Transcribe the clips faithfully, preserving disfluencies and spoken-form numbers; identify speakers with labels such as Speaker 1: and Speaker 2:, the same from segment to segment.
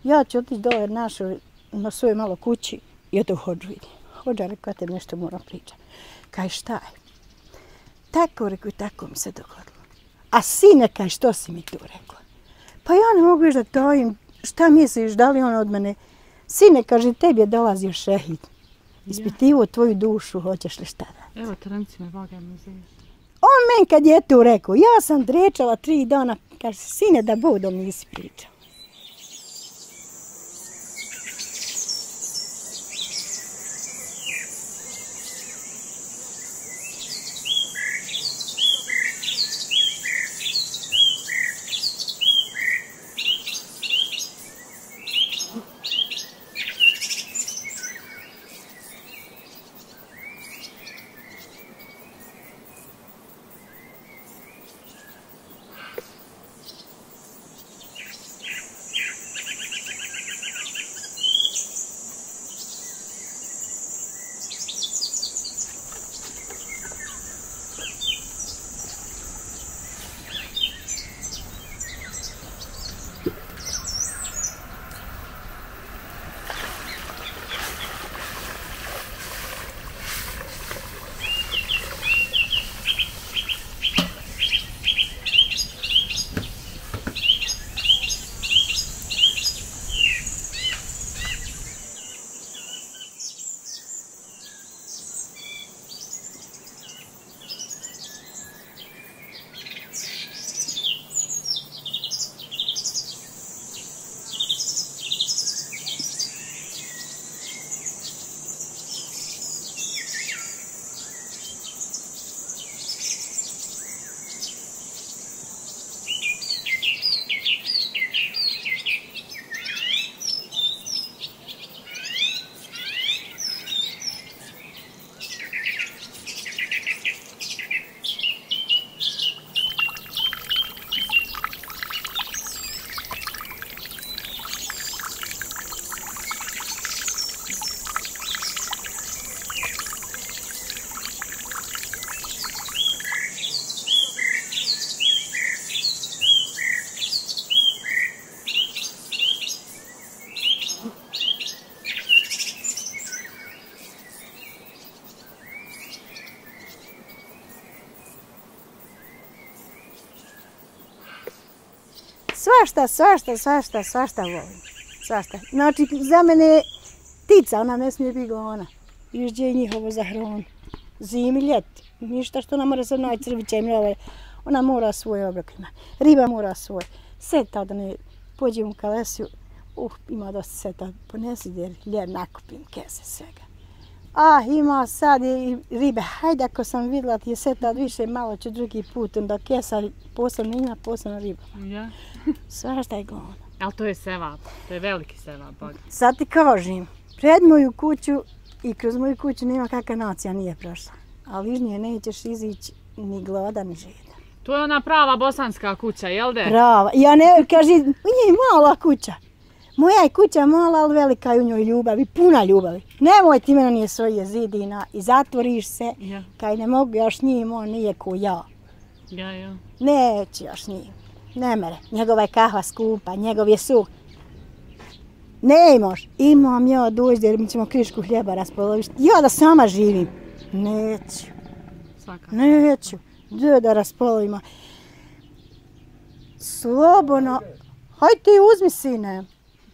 Speaker 1: ja ću otići dole našoj, na svojoj malo kući i oto hođu vidim. Hođa rekao, ja te nešto moram pričati. Kaj šta je? Tako, rekao, tako mi se dogodilo. A sine, kaj što si mi tu rekla? Pa ja ne mogu još da tojim. Šta misliš, da li on od mene? Sine, kaže, tebi je dolazio šehid. Ispitivo tvoju dušu, hoćeš li šta da?
Speaker 2: Evo, trenci me Boga mi zviš.
Speaker 1: On men kad je tu rekao, ja sam drečala tri dana, kaže, sine, da budom nisi pričao. Svašta, svašta, svašta, svašta volim. Svašta. Znači, za mene je ptica, ona ne smije biti govana. Išđe je njihovo za hronu. Zimi, ljeti. Ništa što ona mora se onaj crviće mljove. Ona mora svoj obrok ima. Riba mora svoj. Seta da ne pođem u kalesiju. Uh, ima dosta seta. Ponesi jer ljer nakupim kese svega. Ah, ima sad i ribe. Hajde ako sam vidjela ti je seta više, malo ću drugi put. Onda kesa posebno ima, posebno riba.
Speaker 2: Ja.
Speaker 1: Svašta je govno.
Speaker 2: Ali to je sevap. To je veliki sevap, Boga.
Speaker 1: Sad ti kažem, pred moju kuću i kroz moju kuću nema kakva nacija nije prošla. Ali iz nje nećeš izići ni gladan ni žedan.
Speaker 2: To je ona prava bosanska kuća, jel de?
Speaker 1: Prava. Ja ne, kaži, u njej je mala kuća. Moja je kuća mala, ali velika je u njoj ljubavi, puna ljubavi. Nemoj ti mene nije svoje zidina i zatvoriš se,
Speaker 2: Ja.
Speaker 1: kaj ne mogu još njim, on nije ko ja.
Speaker 2: Ja, ja.
Speaker 1: Neće još njim. Ne mere. Njegova je kahva skupa, njegov je suh. Ne imaš. Imam ja dođe jer mi ćemo krišku hljeba raspoloviti. Ja da sama živim. Neću.
Speaker 2: Svaka.
Speaker 1: Neću. Gdje da raspolovimo. Slobodno. Hajde ti uzmi, sine.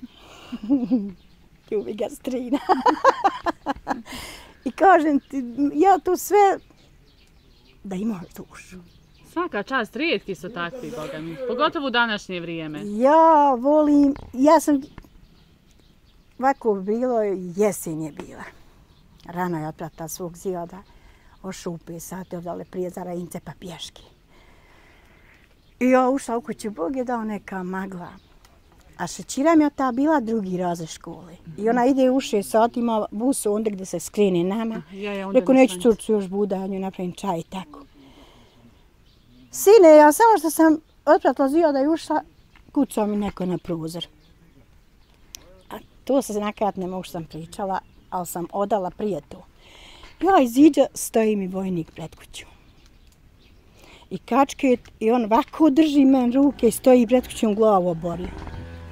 Speaker 1: Ljubi gastrina. I kažem ti, ja tu sve da imaš dušu.
Speaker 2: Svaka čast, rijetki su takvi, Boga mi. Pogotovo u današnje vrijeme.
Speaker 1: Ja volim, ja sam, ovako bilo, jesen je bila. Rano je otpratila svog zioda, ošao u pet sati ovdje prije za Rajince pa pješke. I ja ušla u kuću, Bog je dao neka magla. A šećira mi je ta bila drugi razred škole. I ona ide u šest sati, ima bus onda gdje se skrene nama.
Speaker 2: Ja, ja, onda
Speaker 1: Rekao,
Speaker 2: na
Speaker 1: neću
Speaker 2: stanici.
Speaker 1: curcu još budanju, napravim čaj i tako. Sine, ja samo što sam otpratila zioda i ušla, kucao mi neko na prozor. A to se nakat ne mogu što sam pričala, ali sam odala prije to. Ja iziđa, stoji mi vojnik pred kuću. I kačket, i on ovako drži men ruke i stoji pred kućom glavu oborio.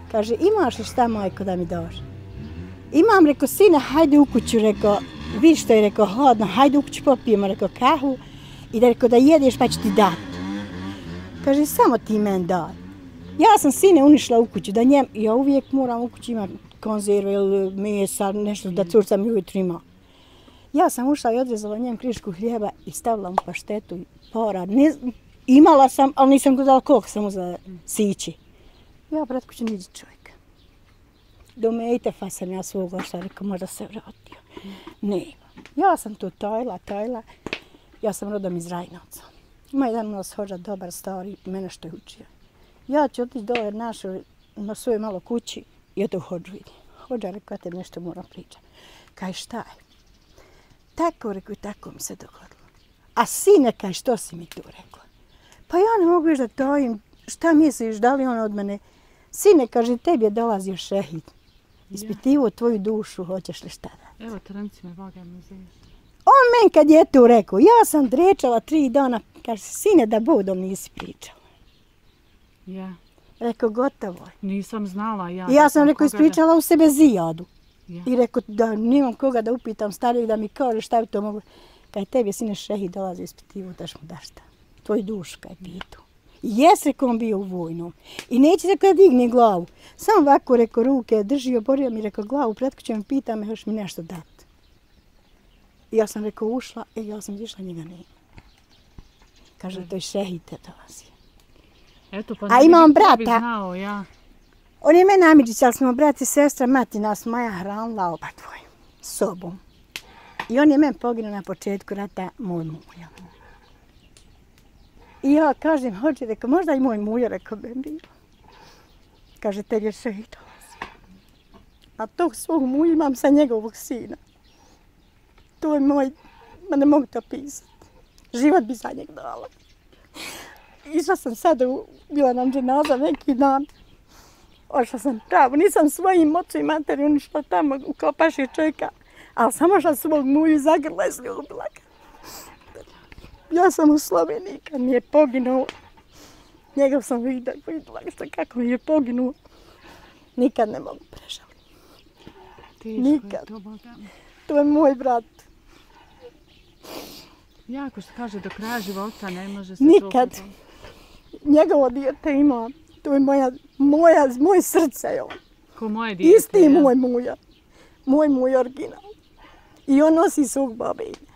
Speaker 1: Kaže, imaš li šta, majko, da mi daš? Imam, rekao, sine, hajde u kuću, rekao, vidi što je, rekao, hladno, hajde u kuću popijemo, rekao, kahu i da, rekao, da jedeš pa ću ti dati. Kaže, samo ti men daj. Ja sam sine unišla u kuću, da njem, ja uvijek moram u kući imati konzerve ili mesa, nešto da curca mi ujutru ima. Ja sam ušla i odrezala njem krišku hljeba i stavila mu paštetu i para. Ne, imala sam, ali nisam gledala koliko sam uzela sići. Ja pred kuću niđi čovjek. Do Mejtefa sam ja svog ošla, rekao, možda se vratio. Nema. Ja sam tu tajla, tajla. Ja sam rodom iz Rajnovca. Ima jedan mnos hođa, dobar, stari, mene što je učio. Ja ću otići dole našoj, na svojoj malo kući i ja to hođu vidim. Hođa, rekao, ja te nešto moram pričati. Kaj, šta je? Tako, rekao, i tako mi se dogodilo. A sine, kaj, što si mi tu rekla? Pa ja ne mogu više da tajim. Šta misliš, da li on od mene? Sine, kaže, tebi je dolazio šehid. Ispitivo tvoju dušu, hoćeš li šta da?
Speaker 2: Evo, trenci me, Boga mi zviš.
Speaker 1: On men kad je tu rekao, ja sam drečala tri dana, kaže, sine, da budom nisi pričala.
Speaker 2: Ja.
Speaker 1: Rekao, gotovo je.
Speaker 2: Nisam znala ja.
Speaker 1: I ja sam, rekao, ispričala da... u sebe zijadu.
Speaker 2: Ja.
Speaker 1: I rekao, da nemam koga da upitam starijeg da mi kaže šta bi to moglo. Kaj tebi je sine šehid dolazi ispitivo, daš mu daš šta. Tvoju dušu kaj pitu. I jes, rekao, on bio u vojnom. I neće, rekao, da digne glavu. Samo ovako, rekao, ruke drži, oborio mi, rekao, glavu pred kućom, pita me, hoš mi nešto dati. I ja sam, rekao, ušla, i ja sam išla, njega nema. Kaže, to je šehid te dolazi.
Speaker 2: Eto, pa
Speaker 1: a imam brata.
Speaker 2: Bi znao, ja.
Speaker 1: On je mene Amidžić, ali smo brat i sestra, mati nas Maja hranila oba dvoje, sobom. I on je men poginuo na početku rata, moj muja. I ja kažem, hođe, rekao, možda i moj muja, rekao, bi bilo. Kaže, te je šehid dolazi. A tog svog muja imam sa njegovog sina. To je moj, ma ne mogu to pisati. Život bi za njeg dala. Išla sam sada, u, bila nam dženaza neki dan. Ošla sam pravo, nisam svojim ocu i materi unišla tamo u Kopaši čeka, ali sam ošla svog muju zagrla i zljubila ga. Ja sam u Sloveniji kad mi je poginuo. Njegov sam vidjela, vidjela što kako mi je poginuo. Nikad ne mogu prežaliti. Nikad.
Speaker 2: To, Boga.
Speaker 1: To je moj brat.
Speaker 2: Jako što kaže, do kraja života ne može se
Speaker 1: nikad.
Speaker 2: to... Nikad.
Speaker 1: Njegovo dijete ima. To je moja, moja, moj srce je on.
Speaker 2: Ko moje dijete.
Speaker 1: Isti
Speaker 2: ja.
Speaker 1: moj muja. Moj muj original. I on nosi svog babe ime.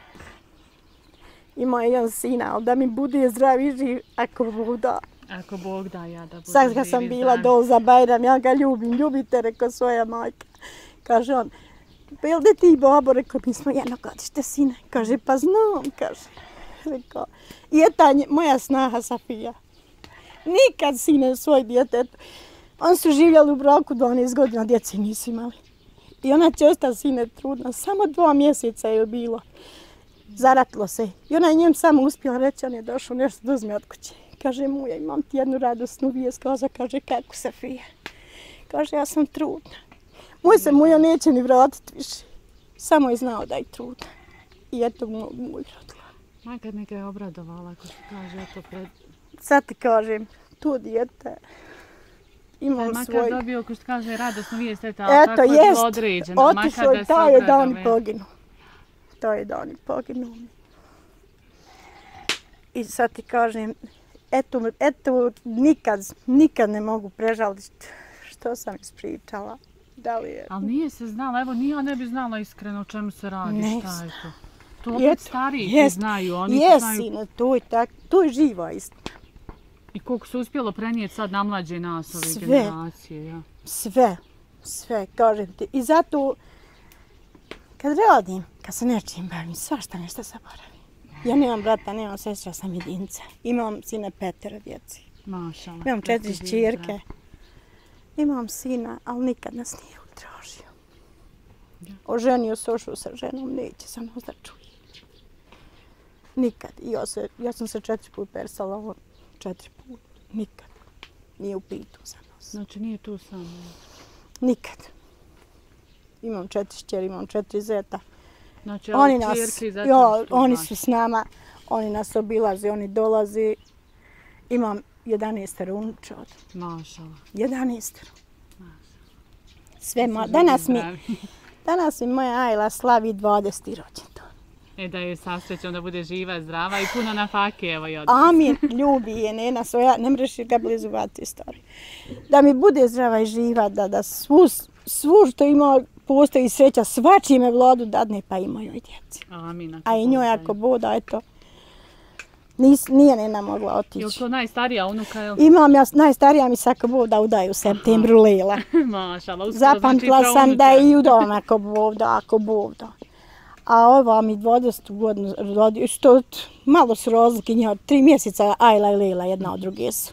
Speaker 1: Ima jedan sina, ali da mi bude zdrav i živ, ako Bog da.
Speaker 2: Ako Bog da, ja da budem
Speaker 1: sad kad sam bila dol za Bajram, ja ga ljubim, ljubite, rekao svoja majka. Kaže on, pa jel da ti babo, rekao, mi smo jedno godište sine. Kaže, pa znam, kaže. Rekao, i je ta moja snaha Safija. Nikad sine svoj djetet. On su živjeli u braku dvanaest godina, djece nisu imali. I ona će ostati sine trudna, samo dva mjeseca je bilo. Zaratilo se. I ona je njem samo uspjela reći, on je došao nešto da uzme od kuće. Kaže, muja, imam ti jednu radosnu vijest. Kaže, kaže, kako Safija? Kaže, ja sam trudna. Moj se muja neće ni vratiti više. Samo je znao da je trudna. I eto mu muj rodila.
Speaker 2: Majka neka je obradovala, ako se kaže, eto pred...
Speaker 1: Sad ti kažem, to dijete imam
Speaker 2: makar
Speaker 1: svoj...
Speaker 2: Makar dobio, ko što kaže, radosnu vijest, eto,
Speaker 1: eto,
Speaker 2: tako je
Speaker 1: jest,
Speaker 2: bilo određeno.
Speaker 1: otišao je, taj je dan i poginuo. taj je dan i poginuo. I sad ti kažem, eto, eto nikad, nikad ne mogu prežaliti što sam ispričala. Da li je...
Speaker 2: Ali nije se znala, evo, ni ja ne bi znala iskreno o čemu se radi,
Speaker 1: ne
Speaker 2: šta je to. To opet stariji
Speaker 1: jest,
Speaker 2: znaju, oni
Speaker 1: jest,
Speaker 2: znaju...
Speaker 1: Sine, to je, tak, to je živa istina.
Speaker 2: I koliko se uspjelo prenijeti sad na mlađe nas, ove
Speaker 1: sve,
Speaker 2: generacije. Ja.
Speaker 1: Sve, sve, kažem ti. I zato, kad radim, kad se nečim bavim, svašta nešto zaboravim. Ja nemam brata, nemam sestra, sam jedinca. Imam sine petero djeci.
Speaker 2: Mašala.
Speaker 1: Imam četiri čirke. Imam sina, ali nikad nas nije utražio. Ja. Oženio se, ošao sa ženom, neće samo da čuje. Nikad. I ja, se, ja sam se četiri put persala, on četiri put. Nikad. Nije u pitu za nas.
Speaker 2: Znači nije tu samo?
Speaker 1: Nikad. Imam četiri šćeri, imam četiri zeta.
Speaker 2: Znači,
Speaker 1: oni nas,
Speaker 2: čirke,
Speaker 1: jo, oni su s nama, oni nas obilaze, oni dolaze. Imam jedanaest unučad.
Speaker 2: Mašala.
Speaker 1: jedanaest. Sve mo... danas, mi, danas mi moja Ajla slavi dvadeseti rođendan.
Speaker 2: E da je sasrećom da bude živa, zdrava i puno na fake, evo i od...
Speaker 1: Amin, ljubi je nena svoja, ne mreš ga blizu vati stvari. Da mi bude zdrava i živa, da, da svu, svu što ima postoji sreća, svačime vladu dadne pa i mojoj djeci.
Speaker 2: Amin.
Speaker 1: A i njoj ako boda, eto, nis, nije nena mogla otići.
Speaker 2: Je li to najstarija unuka? Jel?
Speaker 1: Imam ja, najstarija mi se ako boda udaju u septembru Lela.
Speaker 2: Mašala, uskoro
Speaker 1: Zapamtila
Speaker 2: znači
Speaker 1: sam da je i udom ako boda, ako boda. A ova mi dvadesetu godinu rodio, što malo su razlike njih, tri mjeseca Ajla i Lela jedna od druge su.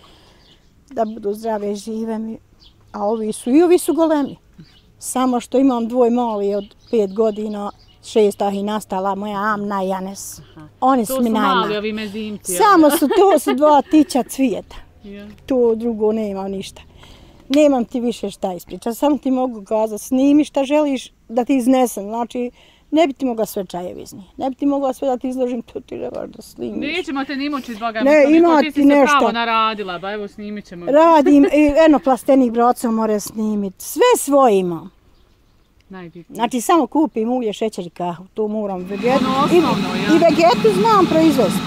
Speaker 1: Da budu zdrave i žive mi, a ovi su, i ovi su golemi. Samo što imam dvoj mali od pet godina, šestah i nastala moja Amna i Janes. Oni su mi najmali. To su
Speaker 2: mali ovi mezimci.
Speaker 1: Samo su, to su dva tića cvijeta.
Speaker 2: Yeah.
Speaker 1: To drugo nemam ništa. Nemam ti više šta ispričati, samo ti mogu kazati, snimi šta želiš da ti iznesem. Znači, ne bi ti mogla sve čajevi iz njih. Ne bi ti mogla sve da ti izložim, to ti trebaš da snimiš.
Speaker 2: Nećemo te ni mučiti, Boga
Speaker 1: ne,
Speaker 2: mi,
Speaker 1: ima
Speaker 2: ti
Speaker 1: ti
Speaker 2: si se
Speaker 1: nešto.
Speaker 2: pravo naradila, ba evo snimit ćemo.
Speaker 1: Radim, eno plastenih bracova mora snimiti, sve svoje imam.
Speaker 2: Najbitnije.
Speaker 1: Znači, samo kupim ulje, šećer i kahu, to moram vegetu.
Speaker 2: Ono osnovno,
Speaker 1: I,
Speaker 2: ja.
Speaker 1: I vegetu znam proizvesti.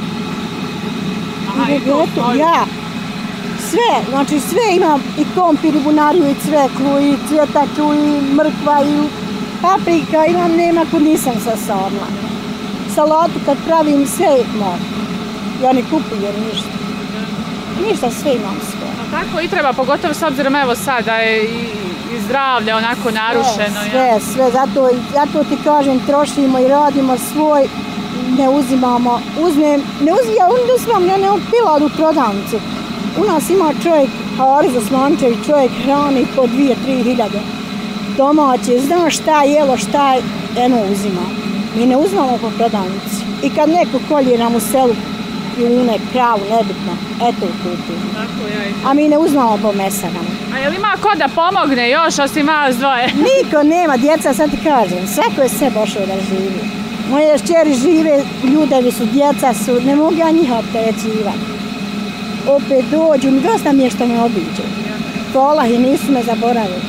Speaker 2: Aha,
Speaker 1: I vegetu, ja. Sve, znači sve imam, i kompir, i bunariju, i cveklu, i cvjetaču, i mrkva, i paprika, imam, nema kud nisam sasadila. Salatu kad pravim, sve moram. Ja ne kupujem ništa. Ništa, sve imam sve.
Speaker 2: A tako i treba, pogotovo s obzirom evo sad da je i, i zdravlje onako narušeno.
Speaker 1: Sve,
Speaker 2: ja.
Speaker 1: sve, sve, zato, zato ti kažem, trošimo i radimo svoj, ne uzimamo, uzmem, ne uzimam, ja ne uzimam, ja ne pila u prodavnici. U nas ima čovjek, Haris Osmančević, čovjek hrani po dvije, tri hiljade. Domaće, zna šta je jelo, šta je, eno uzimamo. Mi ne uzimamo po prodavnici. I kad neko kolje nam u selu, june, kravu, nebitno, eto kupimo.
Speaker 2: Tako, ja i...
Speaker 1: A mi ne uzimamo po mesarama.
Speaker 2: A je li ima ko da pomogne još, osim vas dvoje?
Speaker 1: Niko nema, djeca, sad ti kažem, svako je sve došao da živi. Moje šćeri žive, ljudevi su, djeca su, ne mogu ja njih opterećivati. Opet dođu, dosta mi je što me obiđu. Hvala i nisu me zaboravili.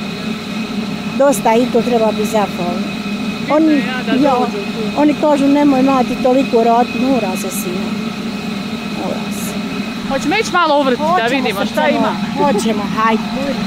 Speaker 1: Dosta i to treba biti zahvalni. Oni,
Speaker 2: ja,
Speaker 1: ja, oni kažu nemoj mati toliko raditi, mora se sina. Mora se.
Speaker 2: Hoćemo ići malo u vrt da vidimo šta ima.
Speaker 1: Hoćemo, hajde.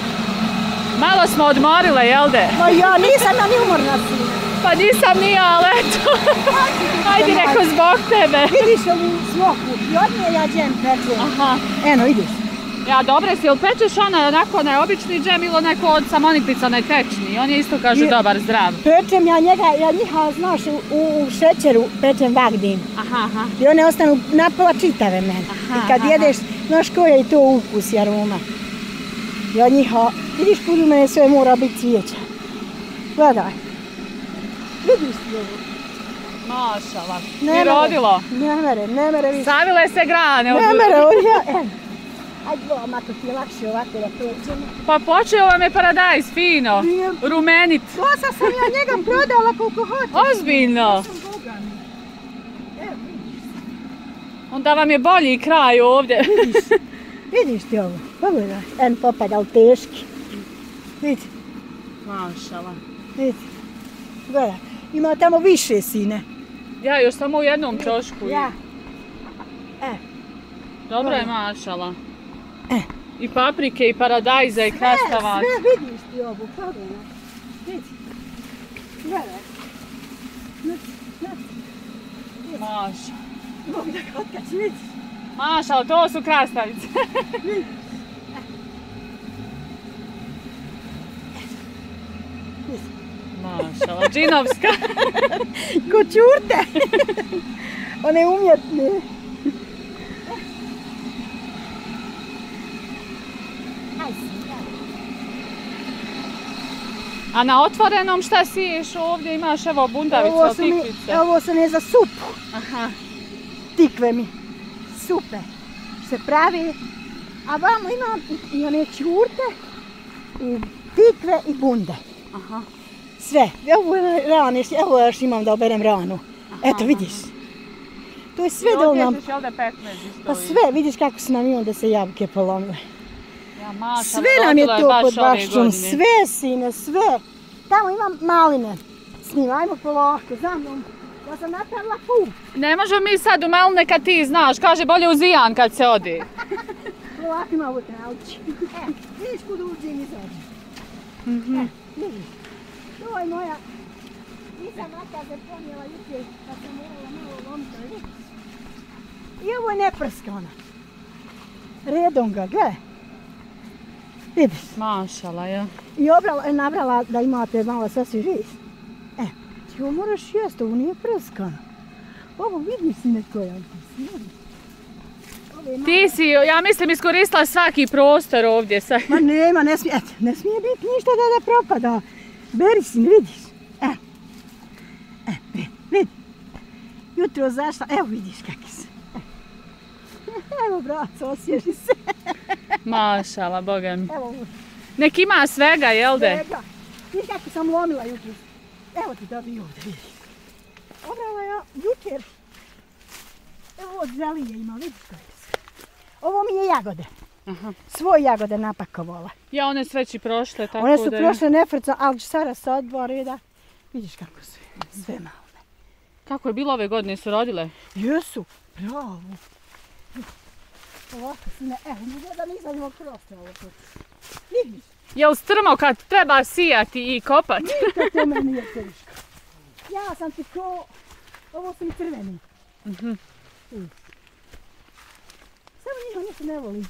Speaker 2: Malo smo odmorile, jel de?
Speaker 1: Ma ja nisam ja ni umorna sina.
Speaker 2: Pa nisam ni ja, ali eto. Ajde neko zbog tebe.
Speaker 1: Vidiš ovu smoku i od nje ja džem pečem.
Speaker 2: Aha.
Speaker 1: Eno, vidiš.
Speaker 2: Ja, dobre si, ili pečeš onaj onako onaj obični džem ili onako od samoniklica, onaj tečni? On je isto, kažu,
Speaker 1: je,
Speaker 2: dobar, zdrav.
Speaker 1: Pečem ja njega, ja njiha, znaš, u, u šećeru pečem vagdim.
Speaker 2: Aha, aha.
Speaker 1: I one ostanu napola čitave meni.
Speaker 2: Aha,
Speaker 1: I kad
Speaker 2: aha.
Speaker 1: jedeš, znaš koji je to ukus i aroma. Ja njiha, vidiš kod u mene sve mora biti cvijeća. Gledaj. Vidiš ti ovo?
Speaker 2: Mašala.
Speaker 1: Ne
Speaker 2: I rodilo.
Speaker 1: Ne mere, ne mere više.
Speaker 2: Savile se grane.
Speaker 1: Ne mere, on ja, evo. Ajde, ovo, ako ti je lakše ovako da prođemo.
Speaker 2: Pa počeo vam je paradajz, fino.
Speaker 1: Nije.
Speaker 2: Rumenit.
Speaker 1: Glasa sam ja njega prodala koliko hoće.
Speaker 2: Ozbiljno. Onda vam je bolji kraj ovdje.
Speaker 1: Vidiš, vidiš ti ovo, pogledaj. En popadal teški. Vidi,
Speaker 2: Mašala.
Speaker 1: vidi. Gledaj, ima tamo više sine.
Speaker 2: Ja još samo u jednom čošku.
Speaker 1: Ja. E.
Speaker 2: Dobro je, mašala.
Speaker 1: E.
Speaker 2: I paprike, i paradajza, i krastavac.
Speaker 1: Sve vidiš ti ovu, pogledaj. Vidi. Gledaj.
Speaker 2: Maša.
Speaker 1: Mogu da ga otkači, vidiš.
Speaker 2: Mašala, to su krastavice. Mašala, džinovska.
Speaker 1: Ko čurte. One umjetne.
Speaker 2: A na otvorenom šta siješ ovdje? Imaš evo bundavice od tikvice.
Speaker 1: Ovo sam je za supu.
Speaker 2: Aha.
Speaker 1: Tikve mi. Supe. Se pravi. A vamo imam i, i one čurte, i tikve i bunde.
Speaker 2: Aha.
Speaker 1: Sve. Evo rane, evo još imam da oberem ranu. Aha, eto vidiš. To je sve
Speaker 2: I
Speaker 1: dovoljno.
Speaker 2: odjećeš jel da pekmez isto?
Speaker 1: Pa sve, vidiš kako su nam i onda se jabuke polomile. Sve nam je to pod bašćom, sve sine, sve. Tamo imam maline s njim, ajmo polako, za mnom. Ja sam napravila put.
Speaker 2: Ne možemo mi sad u maline kad ti znaš, kaže bolje u zijan kad se odi.
Speaker 1: Polako ima ovo traući. E, vidiš kud uđem i izađem. E, vidiš. To je moja, nisam nakaze ponijela jučer, pa sam morala malo lomiti, vidiš. I ovo je neprskana. Redom ga, gle. Vidiš.
Speaker 2: Mašala, ja.
Speaker 1: I obrala, nabrala da imate malo sasvim živ. E, ti ovo moraš jesti, ovo nije prskano. Ovo vidiš si neko je.
Speaker 2: Ti si, ja mislim, iskoristila svaki prostor ovdje.
Speaker 1: Ma nema, ne smije, eto, ne smije biti ništa da da propada. Beri si, vidiš. E, e, vidi, vidi. Jutro zašla, evo vidiš kakvi se. Evo braco, osvježi se.
Speaker 2: Mašala, boga mi.
Speaker 1: Evo.
Speaker 2: Nek ima svega, jel de?
Speaker 1: Svega. Vidiš kako sam lomila jutro. Evo ti da bi ovdje, vidiš. Obrala ja jučer. Evo od zelije ima, vidiš kako se. Ovo mi je jagode.
Speaker 2: Aha.
Speaker 1: Svoje jagode napakovala.
Speaker 2: Ja, one sve će prošle, tako da...
Speaker 1: One su prošle nefrca, ali sada sa dva reda. Vidiš kako su sve malne.
Speaker 2: Kako je bilo ove godine, su rodile?
Speaker 1: Jesu, bravo. Ovako sine, evo, da nisam imao prostora ovo tu. Vidiš?
Speaker 2: Jel strmo kad treba sijati i kopati?
Speaker 1: Nikad to meni nije teško. Ja sam ti ko... Ovo su mi crveni.
Speaker 2: Mhm.
Speaker 1: Samo njih ništa ne volim.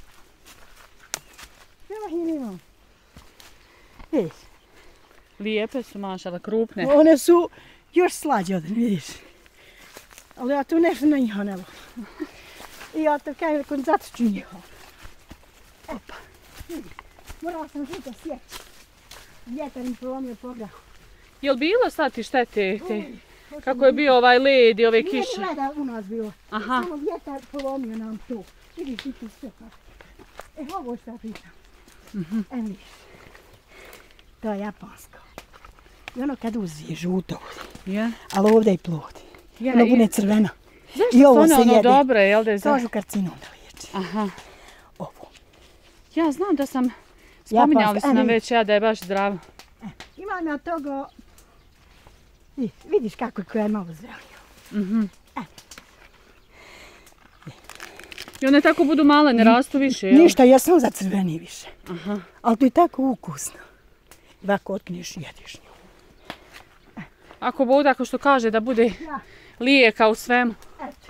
Speaker 1: Nema ih nimam. Vidiš?
Speaker 2: Lijepe su, mašala, krupne.
Speaker 1: One su još slađe od, vidiš. Ali ja tu nešto na njih ne volim. I ja to kažem kod zatoču njihovo. Opa, vidi, morala sam žuto sjeći. Vjetar mi polomio pograhu.
Speaker 2: Jel bilo sad ti štete? Kako je bio ovaj led i ove kiše?
Speaker 1: Nije leda u nas bilo.
Speaker 2: Aha.
Speaker 1: Samo vjetar polomio nam to. Vidiš i tu sve tako. E, ovo je šta pričam.
Speaker 2: Mhm.
Speaker 1: E, vidiš. To je japansko. I ono kad uzije žuto.
Speaker 2: Ja.
Speaker 1: Ali ovdje je plod.
Speaker 2: Ja,
Speaker 1: ono
Speaker 2: i-
Speaker 1: bude crveno.
Speaker 2: Zašto
Speaker 1: I ovo
Speaker 2: su
Speaker 1: se
Speaker 2: one ono
Speaker 1: jede.
Speaker 2: dobre, jel da je za...
Speaker 1: Kažu karcinom da liječi.
Speaker 2: Aha.
Speaker 1: Ovo.
Speaker 2: Ja znam da sam... Spominjali
Speaker 1: Japanska,
Speaker 2: su
Speaker 1: e,
Speaker 2: nam
Speaker 1: vidi.
Speaker 2: već ja da je baš zdravo.
Speaker 1: Imam ja toga... I, vidiš kako je koja je malo zelio.
Speaker 2: Mhm.
Speaker 1: E.
Speaker 2: I one tako budu male, ne rastu više, jel?
Speaker 1: Ništa, ja sam za crveni više.
Speaker 2: Aha.
Speaker 1: Ali to je tako ukusno. Ovako otkneš i jediš nju.
Speaker 2: Ako bude, ako što kaže da bude
Speaker 1: Ja.
Speaker 2: lijeka u svemu.
Speaker 1: Eto.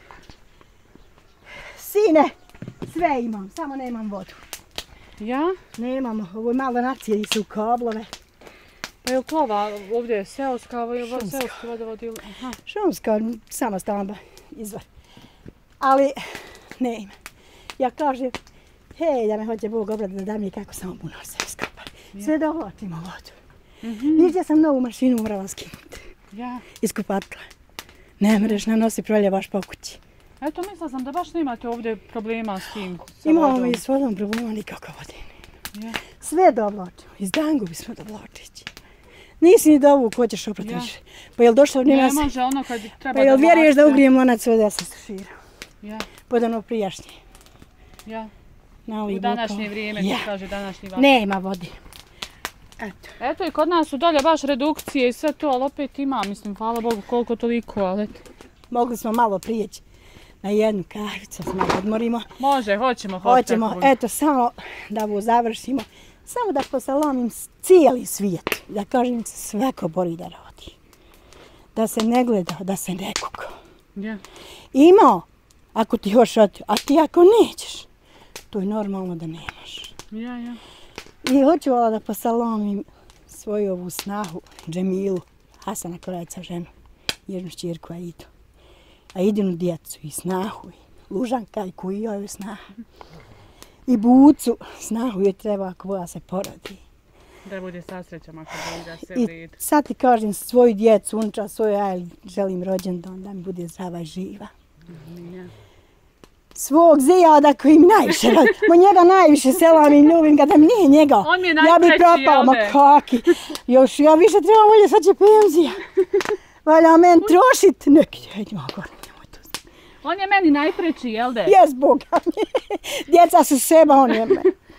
Speaker 1: Sine, sve imam, samo nemam vodu.
Speaker 2: Ja?
Speaker 1: Nemam, ovo je malo nacijeli se u kablove.
Speaker 2: Pa je li to ova ovdje seoska, ovo je ovo
Speaker 1: Šumska.
Speaker 2: seoski vodovod ili... Aha.
Speaker 1: Šumska, samostalna izvor. Ali, ne ima. Ja kažem, hej, da me hoće Bog obraditi da da mi kako samo bunor se iskopa. Sve da ovlačimo vodu.
Speaker 2: Mhm.
Speaker 1: Vidiš, ja sam novu mašinu morala skinuti.
Speaker 2: Ja.
Speaker 1: Iz kupatla. Ne mreš nanosi proljevaš po kući.
Speaker 2: Eto, mislila sam da baš nemate ovdje problema s tim. sa
Speaker 1: Imamo
Speaker 2: vodom.
Speaker 1: i s vodom problema nikako vode.
Speaker 2: Ja.
Speaker 1: Sve da oblačimo. Iz dangu bismo da oblačići. Nisi ni da ovu ko ćeš oprati
Speaker 2: Ja.
Speaker 1: više. Pa jel došlo vrijeme
Speaker 2: Ne
Speaker 1: da se...
Speaker 2: može ono kad treba
Speaker 1: Pa jel
Speaker 2: da
Speaker 1: vjeruješ da
Speaker 2: vlačite.
Speaker 1: ugrijem lonac vode, ja sam stuširao.
Speaker 2: Ja,
Speaker 1: Pod ono prijašnje.
Speaker 2: ja.
Speaker 1: Na ovih
Speaker 2: U današnje
Speaker 1: blokova.
Speaker 2: vrijeme,
Speaker 1: Ja.
Speaker 2: ko kaže današnji van.
Speaker 1: Nema vode. Eto.
Speaker 2: Eto i kod nas su dolje baš redukcije i sve to, ali opet ima, mislim, hvala Bogu koliko toliko, ali eto.
Speaker 1: Mogli smo malo prijeći na jednu kavicu, se malo odmorimo.
Speaker 2: Može, hoćemo, hoćemo.
Speaker 1: Hoćemo, eto, samo da ovo završimo. Samo da posalomim cijeli svijet. Da kažem se svako bori da rodi. Da se ne gleda, da se ne kuka.
Speaker 2: Ja.
Speaker 1: Imao, ako ti hoš oti, a ti ako nećeš, to je normalno da nemaš.
Speaker 2: Ja, ja.
Speaker 1: I hoću vala da posalomim svoju ovu snahu, Džemilu, Hasana Korajca ženu, jednu šćirku Aidu. Aidinu djecu i snahu, i Lužanka i Kujoju snahu. I Bucu, snahu je treba ako voja se porodi.
Speaker 2: Da bude sasrećom ako bude da se
Speaker 1: I
Speaker 2: vredi.
Speaker 1: sad ti kažem svoju djecu, unča svoju, ja želim rođendan da mi bude zdrava i živa.
Speaker 2: Ja.
Speaker 1: Svog zijada koji mi najviše radi. Mo njega najviše selam i ljubim ga, da mi nije njega.
Speaker 2: On mi je
Speaker 1: Ja bi
Speaker 2: najpreći,
Speaker 1: propala,
Speaker 2: jel
Speaker 1: ma
Speaker 2: ne?
Speaker 1: kaki. Još ja više trebam volje, sad će penzija. Valja men trošit. Neki, hajdemo gore, nemoj tu.
Speaker 2: On je meni najpreći, jel de?
Speaker 1: Jes Boga mi. Djeca su seba, on je me.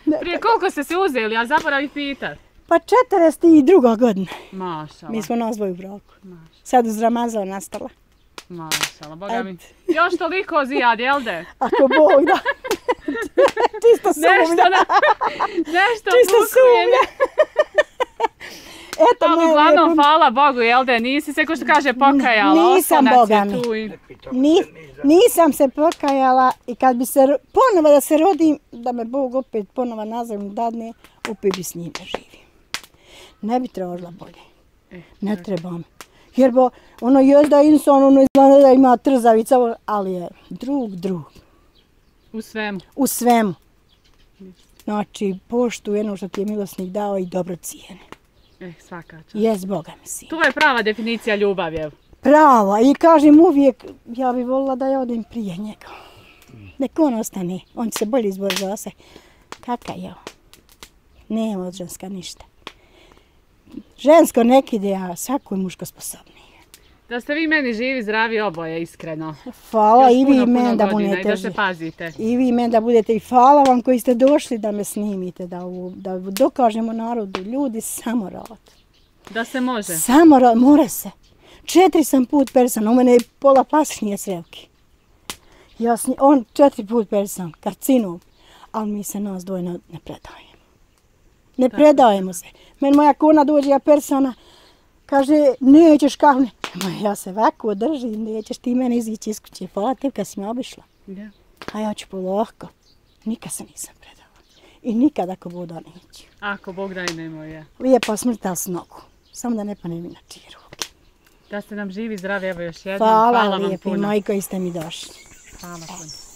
Speaker 2: Prije koliko ste se uzeli, a zaboravi pitat?
Speaker 1: Pa četrdeset druga godina.
Speaker 2: Mašala.
Speaker 1: Mi smo nas dvoje u braku.
Speaker 2: Mašala.
Speaker 1: Sad uz Ramazan nastala.
Speaker 2: Mašala, boga mi. Još toliko zijad, jel de?
Speaker 1: Ako Bog da. Čisto sumnja.
Speaker 2: Nešto, na, nešto
Speaker 1: Čisto sumnja. Eto,
Speaker 2: to uglavnom, hvala Bogu, jel de? Nisi se, ko što kaže, pokajala.
Speaker 1: Nisam, Boga mi. Ni, nisam se pokajala i kad bi se ponovo da se rodim, da me Bog opet ponovo nazad dadne, opet bi s njim živim. Ne bi tražila bolje. Ne treba mi. Jer bo, ono je da insan, ono izgleda da ima trzavica, ali je drug, drug.
Speaker 2: U svemu?
Speaker 1: U svemu. Znači, poštuje ono što ti je milosnik dao i dobro cijene.
Speaker 2: Eh, svaka čast.
Speaker 1: Jes, Boga mi si.
Speaker 2: To je prava definicija ljubavi, evo.
Speaker 1: Prava. I kažem uvijek, ja bih volila da ja odem prije njega. Nek on ostane. On će se bolje izboriti za se. Kaka je on? Nema od ženska ništa. Žensko nek ide, a svako je muško sposobnije.
Speaker 2: Da ste vi meni živi, zdravi oboje, iskreno.
Speaker 1: Hvala
Speaker 2: Još
Speaker 1: i
Speaker 2: puno,
Speaker 1: vi meni da
Speaker 2: godina
Speaker 1: budete.
Speaker 2: I da se pazite.
Speaker 1: I vi meni da budete. I hvala vam koji ste došli da me snimite, da, u, da dokažemo narodu. Ljudi, samo rad.
Speaker 2: Da se može.
Speaker 1: Samo rad, mora se. Četiri sam put persan, u mene je pola pašnije srevke. Ja s, on četiri put persan, karcinom, ali mi se nas dvojno ne predajemo. Ne Tako. predajemo se. Meni moja kona dođe, ja persana, kaže, nećeš kao ne. Ja se ovako držim, nećeš ti mene izići iz kuće. Hvala te kad si me obišla.
Speaker 2: Ja.
Speaker 1: A ja ću polako. Nikad se nisam predala. I nikad ako Bog da neću.
Speaker 2: Ako Bog da i nemoj, ja.
Speaker 1: Lijepa smrta s nogu. Samo da ne panem na čije ruke.
Speaker 2: Da ste nam živi, zdravi, evo još jednom.
Speaker 1: Hvala,
Speaker 2: Hvala vam
Speaker 1: lijepi
Speaker 2: puno.
Speaker 1: moji koji ste mi došli.
Speaker 2: Hvala puno.